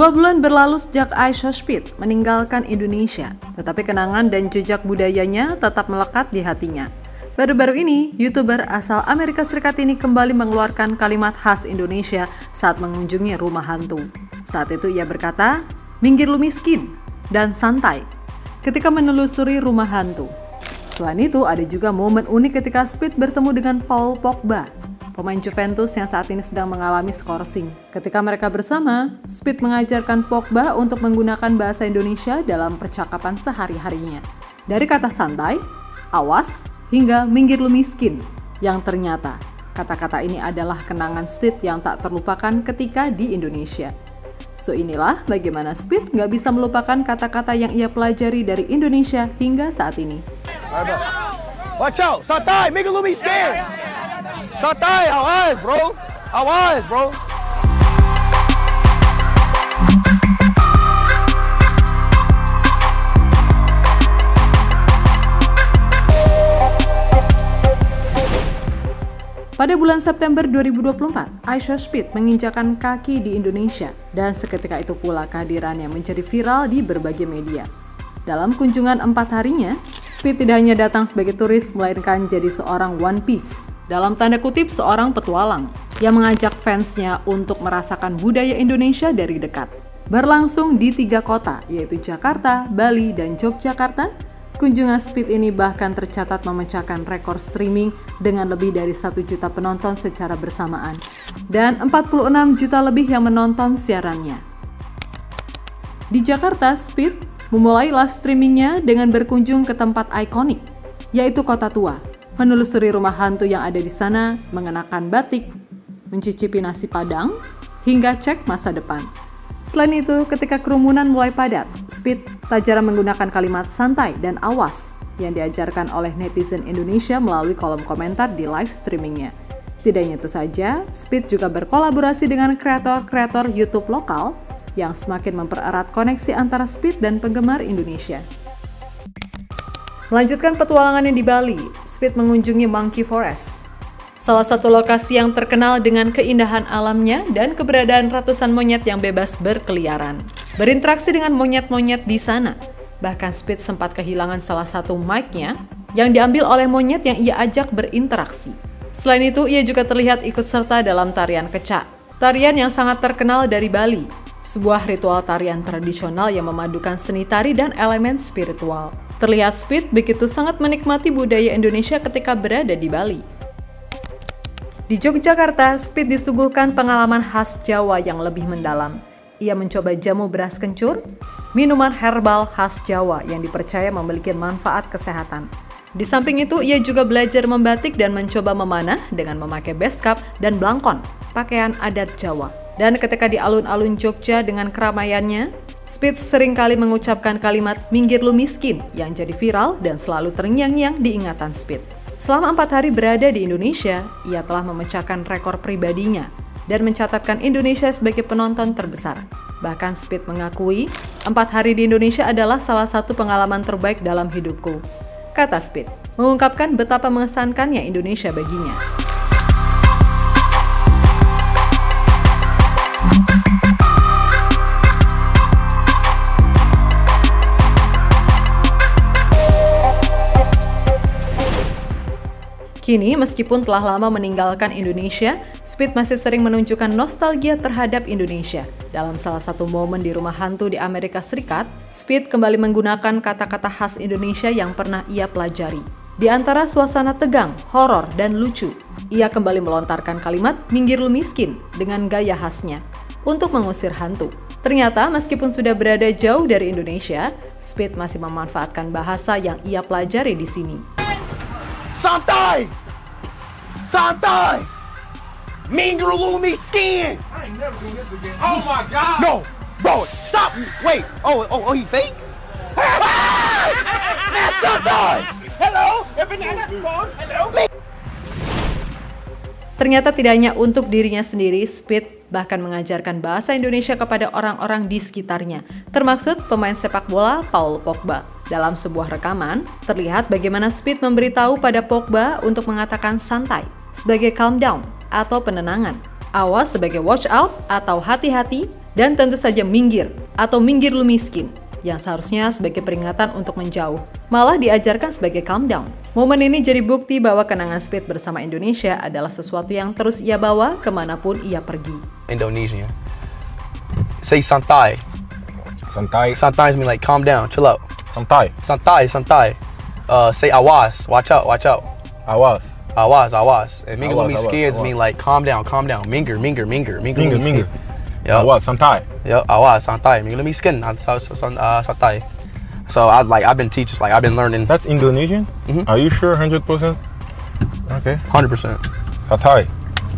2 bulan berlalu sejak Aisha Speed meninggalkan Indonesia, tetapi kenangan dan jejak budayanya tetap melekat di hatinya. Baru-baru ini, YouTuber asal Amerika Serikat ini kembali mengeluarkan kalimat khas Indonesia saat mengunjungi rumah hantu. Saat itu ia berkata, "Minggir lu miskin," dan "santai," ketika menelusuri rumah hantu. Selain itu, ada juga momen unik ketika Speed bertemu dengan Paul Pogba, pemain Juventus yang saat ini sedang mengalami skorsing. Ketika mereka bersama, Speed mengajarkan Pogba untuk menggunakan bahasa Indonesia dalam percakapan sehari-harinya. Dari kata santai, awas, hingga minggir lu miskin, yang ternyata kata-kata ini adalah kenangan Speed yang tak terlupakan ketika di Indonesia. So inilah bagaimana Speed nggak bisa melupakan kata-kata yang ia pelajari dari Indonesia hingga saat ini. Watch out, santai, minggir lu miskin. Santai, awas bro, awas bro. Pada bulan September 2024, Aisha Speed menginjakan kaki di Indonesia dan seketika itu pula kehadirannya menjadi viral di berbagai media. Dalam kunjungan 4 harinya, Speed tidak hanya datang sebagai turis melainkan jadi seorang One Piece, dalam tanda kutip seorang petualang, yang mengajak fansnya untuk merasakan budaya Indonesia dari dekat. Berlangsung di 3 kota, yaitu Jakarta, Bali, dan Yogyakarta. Kunjungan Speed ini bahkan tercatat memecahkan rekor streaming dengan lebih dari 1 juta penonton secara bersamaan dan 46 juta lebih yang menonton siarannya. Di Jakarta, Speed memulai live streamingnya dengan berkunjung ke tempat ikonik, yaitu Kota Tua, menelusuri rumah hantu yang ada di sana, mengenakan batik, mencicipi nasi Padang, hingga cek masa depan. Selain itu, ketika kerumunan mulai padat, Speed tak jarang menggunakan kalimat santai dan awas yang diajarkan oleh netizen Indonesia melalui kolom komentar di live streamingnya. Tidak hanya itu saja, Speed juga berkolaborasi dengan kreator-kreator YouTube lokal yang semakin mempererat koneksi antara Speed dan penggemar Indonesia. Melanjutkan petualangannya di Bali, Speed mengunjungi Monkey Forest, salah satu lokasi yang terkenal dengan keindahan alamnya dan keberadaan ratusan monyet yang bebas berkeliaran. Berinteraksi dengan monyet-monyet di sana, bahkan Speed sempat kehilangan salah satu mic-nya yang diambil oleh monyet yang ia ajak berinteraksi. Selain itu, ia juga terlihat ikut serta dalam tarian kecak, tarian yang sangat terkenal dari Bali, sebuah ritual tarian tradisional yang memadukan seni tari dan elemen spiritual. Terlihat Speed begitu sangat menikmati budaya Indonesia ketika berada di Bali. Di Yogyakarta, Speed disuguhkan pengalaman khas Jawa yang lebih mendalam. Ia mencoba jamu beras kencur, minuman herbal khas Jawa yang dipercaya memiliki manfaat kesehatan. Di samping itu, ia juga belajar membatik dan mencoba memanah dengan memakai beskap dan blangkon, pakaian adat Jawa. Dan ketika di alun-alun Jogja dengan keramaiannya, Speed seringkali mengucapkan kalimat "minggir lu miskin" yang jadi viral dan selalu terngiang-ngiang di ingatan Speed. Selama 4 hari berada di Indonesia, ia telah memecahkan rekor pribadinya dan mencatatkan Indonesia sebagai penonton terbesar. Bahkan Speed mengakui, 4 hari di Indonesia adalah salah satu pengalaman terbaik dalam hidupku. Kata Speed, mengungkapkan betapa mengesankannya Indonesia baginya. Kini, meskipun telah lama meninggalkan Indonesia, Speed masih sering menunjukkan nostalgia terhadap Indonesia. Dalam salah satu momen di rumah hantu di Amerika Serikat, Speed kembali menggunakan kata-kata khas Indonesia yang pernah ia pelajari. Di antara suasana tegang, horor, dan lucu, ia kembali melontarkan kalimat "minggir lu miskin" dengan gaya khasnya untuk mengusir hantu. Ternyata, meskipun sudah berada jauh dari Indonesia, Speed masih memanfaatkan bahasa yang ia pelajari di sini. Santai! Santai! Minggir lu miskin! I ain't never doing this again. Oh my God! No! Bro, stop! Wait! Oh, he fake? Man, santai! Hello? Hello? Ternyata tidak hanya untuk dirinya sendiri, Speed bahkan mengajarkan bahasa Indonesia kepada orang-orang di sekitarnya, termasuk pemain sepak bola Paul Pogba. Dalam sebuah rekaman, terlihat bagaimana Speed memberitahu pada Pogba untuk mengatakan santai sebagai calm down atau penenangan, awas sebagai watch out atau hati-hati, dan tentu saja minggir atau minggir lu miskin, yang seharusnya sebagai peringatan untuk menjauh, malah diajarkan sebagai calm down. Momen ini jadi bukti bahwa kenangan Speed bersama Indonesia adalah sesuatu yang terus ia bawa kemanapun ia pergi. Indonesian. Say santai. Santai. Santai means like calm down, chill out. Santai. Santai, santai. Say awas, watch out, watch out. Awas. Awas, awas. And minggir lu Awas, miskin awas. mean like calm down, minggir, minggir, minggir, minggir. Minggir, minggir. Yup. Awas, santai. Yup, awas, santai. Minggir lu miskin, santai. So I've been teaching, I've been learning That's Indonesian? Are you sure 100%? Okay. 100%. Santai.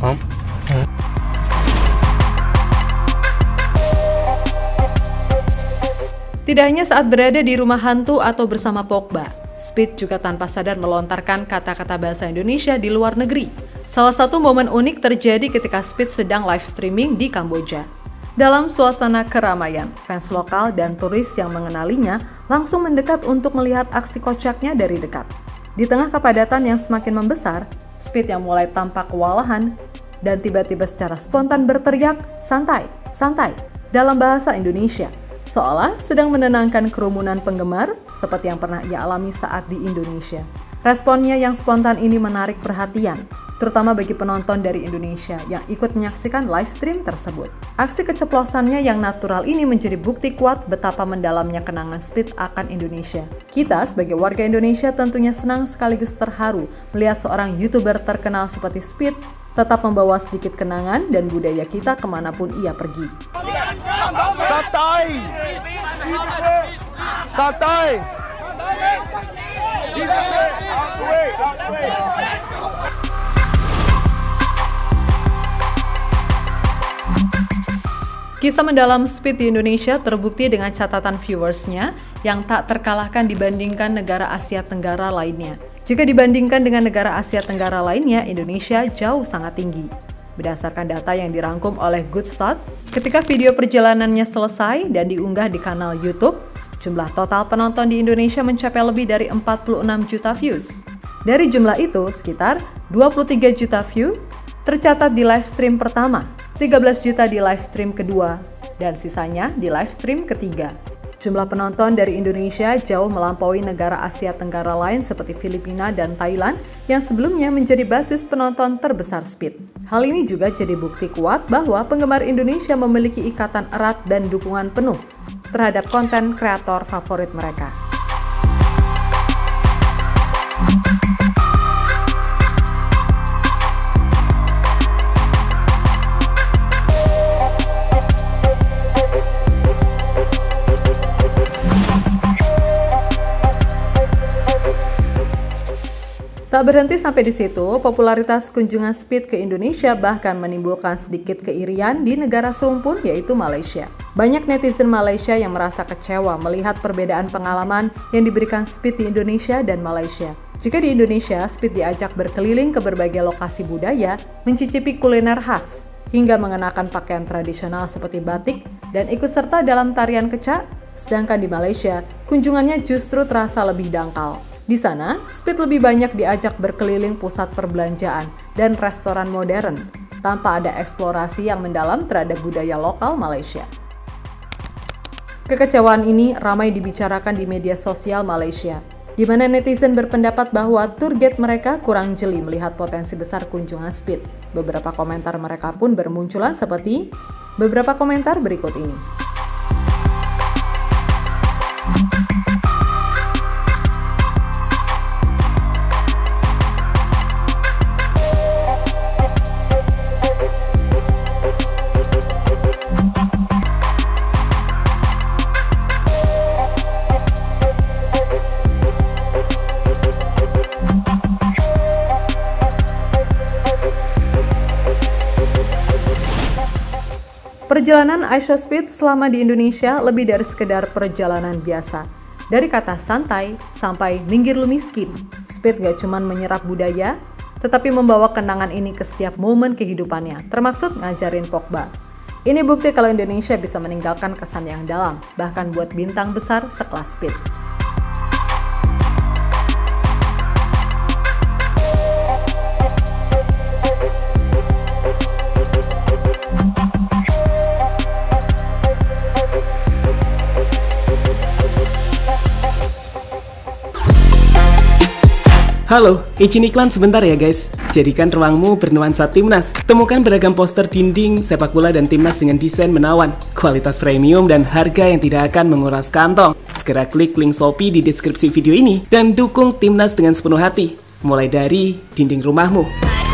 Tidak hanya saat berada di rumah hantu atau bersama Pogba, Speed juga tanpa sadar melontarkan kata-kata bahasa Indonesia di luar negeri. Salah satu momen unik terjadi ketika Speed sedang live streaming di Kamboja. Dalam suasana keramaian, fans lokal dan turis yang mengenalinya langsung mendekat untuk melihat aksi kocaknya dari dekat. Di tengah kepadatan yang semakin membesar, Speed yang mulai tampak kewalahan dan tiba-tiba secara spontan berteriak, "Santai, santai," dalam bahasa Indonesia. Seolah sedang menenangkan kerumunan penggemar seperti yang pernah ia alami saat di Indonesia. Responnya yang spontan ini menarik perhatian, terutama bagi penonton dari Indonesia yang ikut menyaksikan live stream tersebut. Aksi keceplosannya yang natural ini menjadi bukti kuat betapa mendalamnya kenangan Speed akan Indonesia. Kita sebagai warga Indonesia tentunya senang sekaligus terharu melihat seorang YouTuber terkenal seperti Speed tetap membawa sedikit kenangan dan budaya kita kemanapun ia pergi. Santai. Santai. Kisah mendalam Speed di Indonesia terbukti dengan catatan viewersnya yang tak terkalahkan dibandingkan negara Asia Tenggara lainnya. Jika dibandingkan dengan negara Asia Tenggara lainnya, Indonesia jauh sangat tinggi. Berdasarkan data yang dirangkum oleh Goodstart, ketika video perjalanannya selesai dan diunggah di kanal YouTube, jumlah total penonton di Indonesia mencapai lebih dari 46 juta views. Dari jumlah itu, sekitar 23 juta view tercatat di live stream pertama, 13 juta di live stream kedua, dan sisanya di live stream ketiga. Jumlah penonton dari Indonesia jauh melampaui negara Asia Tenggara lain seperti Filipina dan Thailand yang sebelumnya menjadi basis penonton terbesar Speed. Hal ini juga jadi bukti kuat bahwa penggemar Indonesia memiliki ikatan erat dan dukungan penuh terhadap konten kreator favorit mereka. Tak berhenti sampai di situ, popularitas kunjungan Speed ke Indonesia bahkan menimbulkan sedikit keirian di negara serumpun yaitu Malaysia. Banyak netizen Malaysia yang merasa kecewa melihat perbedaan pengalaman yang diberikan Speed di Indonesia dan Malaysia. Jika di Indonesia, Speed diajak berkeliling ke berbagai lokasi budaya, mencicipi kuliner khas, hingga mengenakan pakaian tradisional seperti batik dan ikut serta dalam tarian kecak, sedangkan di Malaysia, kunjungannya justru terasa lebih dangkal. Di sana, Speed lebih banyak diajak berkeliling pusat perbelanjaan dan restoran modern, tanpa ada eksplorasi yang mendalam terhadap budaya lokal Malaysia. Kekecewaan ini ramai dibicarakan di media sosial Malaysia, di mana netizen berpendapat bahwa tour guide mereka kurang jeli melihat potensi besar kunjungan Speed. Beberapa komentar mereka pun bermunculan seperti beberapa komentar berikut ini. Perjalanan Aisyah Speed selama di Indonesia lebih dari sekedar perjalanan biasa. Dari kata santai sampai minggir lu miskin, Speed gak cuman menyerap budaya, tetapi membawa kenangan ini ke setiap momen kehidupannya, termasuk ngajarin Pogba. Ini bukti kalau Indonesia bisa meninggalkan kesan yang dalam, bahkan buat bintang besar sekelas Speed. Halo, izin iklan sebentar ya guys. Jadikan ruangmu bernuansa timnas. Temukan beragam poster dinding, sepak bola dan timnas dengan desain menawan, kualitas premium dan harga yang tidak akan menguras kantong. Segera klik link Shopee di deskripsi video ini dan dukung timnas dengan sepenuh hati. Mulai dari dinding rumahmu.